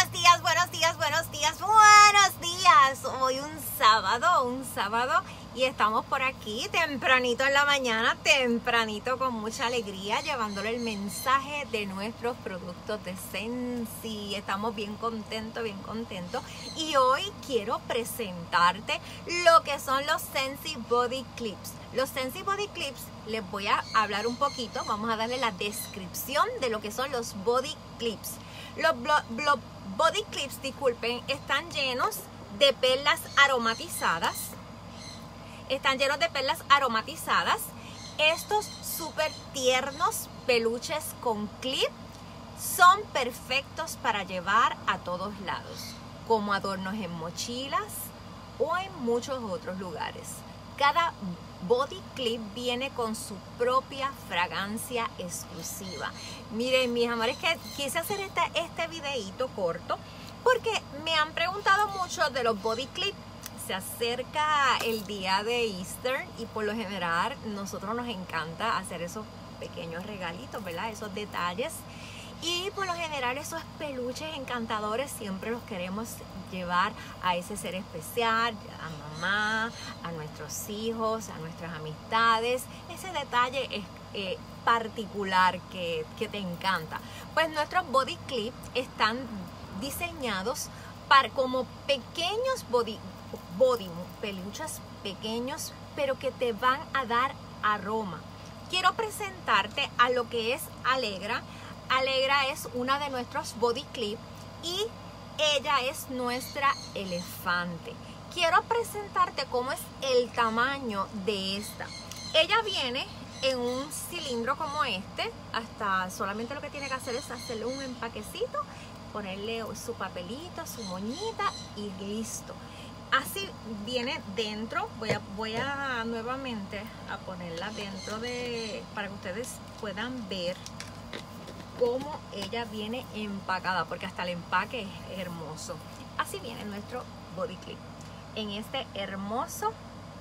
Buenos días, buenos días, buenos días, buenos días. Hoy un sábado y estamos por aquí tempranito en la mañana, tempranito con mucha alegría, llevándole el mensaje de nuestros productos de Scentsy. Estamos bien contentos. Y hoy quiero presentarte lo que son los Scentsy Body Clips. Los Scentsy Body Clips, les voy a hablar un poquito, vamos a darle la descripción de lo que son los Body Clips. Los Body Clips, disculpen, están llenos de perlas aromatizadas. Estos súper tiernos peluches con clip son perfectos para llevar a todos lados, como adornos en mochilas o en muchos otros lugares. Cada body clip viene con su propia fragancia exclusiva. Miren, mis amores, que quise hacer este videíto corto porque me han preguntado mucho de los body clip. Se acerca el día de Easter y por lo general nosotros nos encanta hacer esos pequeños regalitos, ¿verdad? Esos detalles. Y por lo general esos peluches encantadores siempre los queremos llevar a ese ser especial, a mamá, a nuestros hijos, a nuestras amistades. Ese detalle es particular que te encanta. Pues nuestros body clips están diseñados para como pequeños peluches pequeños, pero que te van a dar aroma. Quiero presentarte a lo que es Alegra. Alegra es una de nuestros body clip y ella es nuestra elefante. Quiero presentarte cómo es el tamaño de esta. Ella viene en un cilindro como este. Hasta solamente lo que tiene que hacer es hacerle un empaquecito, ponerle su papelito, su moñita y listo. Así viene dentro. Voy a nuevamente a ponerla dentro para que ustedes puedan ver cómo ella viene empacada, porque hasta el empaque es hermoso. Así viene nuestro body clip en este hermoso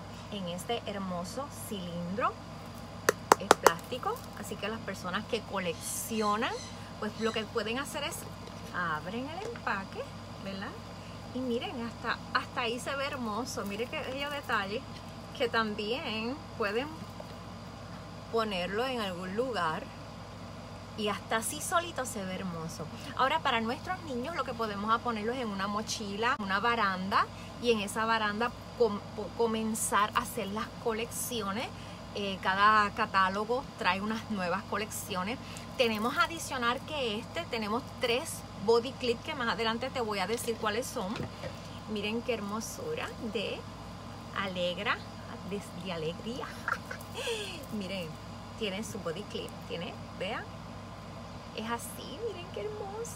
cilindro. Es plástico, así que las personas que coleccionan, pues lo que pueden hacer es abren el empaque, ¿verdad? Y miren, hasta ahí se ve hermoso. Miren que bello detalle, que también pueden ponerlo en algún lugar y hasta así solito se ve hermoso. Ahora, para nuestros niños lo que podemos ponerlos en una mochila, una baranda, y en esa baranda comenzar a hacer las colecciones. Cada catálogo trae unas nuevas colecciones. Tenemos adicionar que tenemos 3 body clip que más adelante te voy a decir cuáles son. Miren qué hermosura de Alegra, de alegría. Miren, tiene su body clip, vean, es así. Miren qué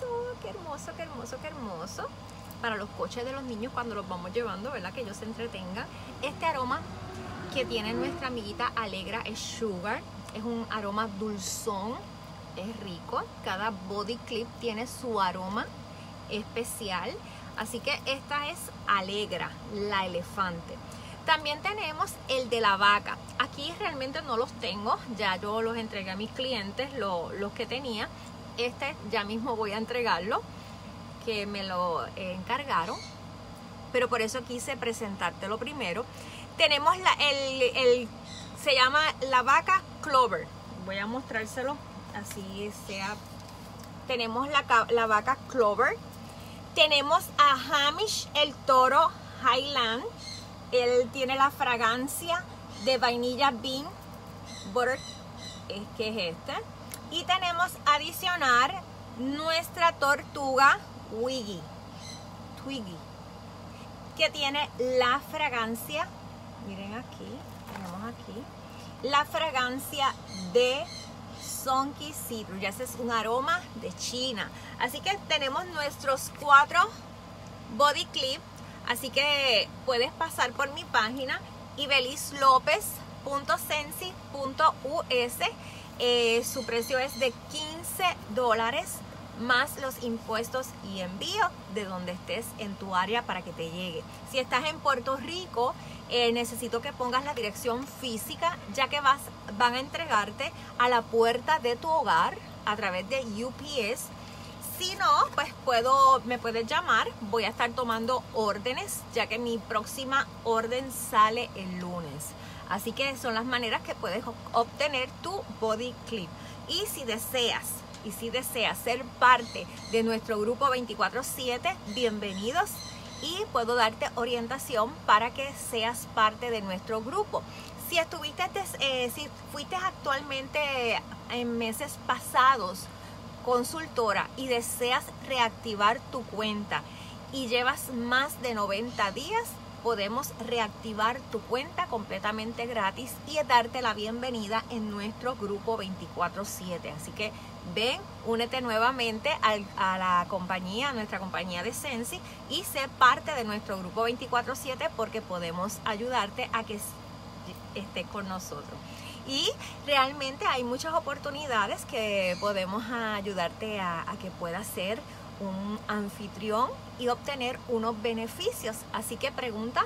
hermoso. Para los coches de los niños cuando los vamos llevando, ¿verdad? Que ellos se entretengan. Este aroma que tiene nuestra amiguita Alegra es Sugar. Es un aroma dulzón, es rico. Cada body clip tiene su aroma especial. Así que esta es Alegra, la elefante. También tenemos el de la vaca. Aquí realmente no los tengo, ya yo los entregué a mis clientes, los que tenía. Este ya mismo voy a entregarlo, que me lo encargaron, pero por eso quise presentártelo primero. Tenemos se llama la vaca Clover. Voy a mostrárselo así sea. Tenemos la vaca Clover. Tenemos a Hamish, el toro Highland. Él tiene la fragancia de vainilla bean butter, que es este. Y tenemos adicionar nuestra tortuga Twiggy, que tiene la fragancia, miren aquí, tenemos aquí la fragancia de Sonky Citrus. Ya ese es un aroma de China. Así que tenemos nuestros 4 body clip. Así que puedes pasar por mi página ibelislopez.scentsy.us. Su precio es de $15 más los impuestos y envío de donde estés en tu área para que te llegue. Si estás en Puerto Rico, necesito que pongas la dirección física, ya que van a entregarte a la puerta de tu hogar a través de UPS. Si no, pues me puedes llamar. Voy a estar tomando órdenes, ya que mi próxima orden sale el lunes. Así que son las maneras que puedes obtener tu body clip. Y si deseas ser parte de nuestro grupo 24/7, bienvenidos. Y puedo darte orientación para que seas parte de nuestro grupo. Si fuiste actualmente en meses pasados consultora y deseas reactivar tu cuenta y llevas más de 90 días, podemos reactivar tu cuenta completamente gratis y darte la bienvenida en nuestro grupo 24/7. Así que ven, únete nuevamente a la compañía, a nuestra compañía de Scentsy, y sé parte de nuestro grupo 24/7 porque podemos ayudarte a que estés con nosotros. Y realmente hay muchas oportunidades que podemos ayudarte a que puedas ser un anfitrión y obtener unos beneficios. Así que pregunta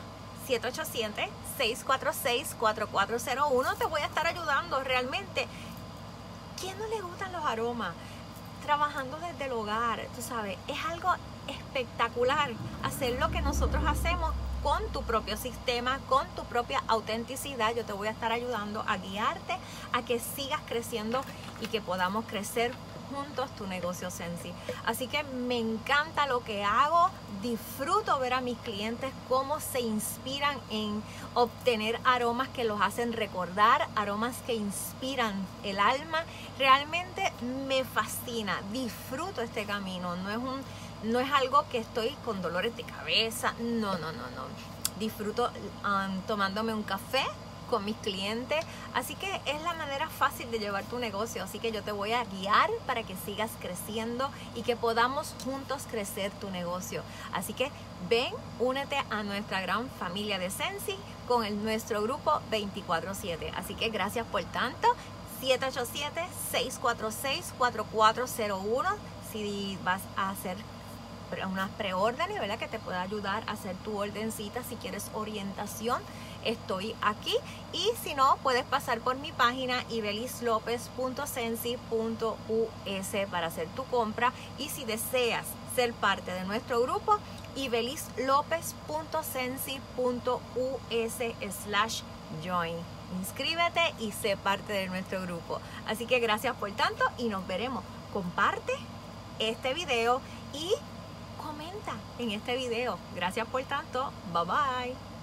787-646-4401. Te voy a estar ayudando realmente. ¿Quién no le gustan los aromas? Trabajando desde el hogar, tú sabes, es algo espectacular hacer lo que nosotros hacemos con tu propio sistema, con tu propia autenticidad. Yo te voy a estar ayudando a guiarte a que sigas creciendo y que podamos crecer juntos tu negocio Scentsy. Así que me encanta lo que hago, disfruto ver a mis clientes cómo se inspiran en obtener aromas que los hacen recordar, aromas que inspiran el alma. Realmente me fascina, disfruto este camino, no es algo que estoy con dolores de cabeza, no. Disfruto tomándome un café con mis clientes, así que es la manera fácil de llevar tu negocio. Así que yo te voy a guiar para que sigas creciendo y que podamos juntos crecer tu negocio. Así que ven, únete a nuestra gran familia de Scentsy con nuestro grupo 24/7. Así que gracias por tanto. 787-646-4401 si vas a hacer unas preórdenes, ¿verdad? Que te pueda ayudar a hacer tu ordencita. Si quieres orientación, estoy aquí. Y si no, puedes pasar por mi página ibelislopez.scentsy.us para hacer tu compra. Y si deseas ser parte de nuestro grupo, ibelislopez.scentsy.us/join. Inscríbete y sé parte de nuestro grupo. Así que gracias por tanto y nos veremos. Comparte este video y comenta en este video. Gracias por tanto. Bye bye.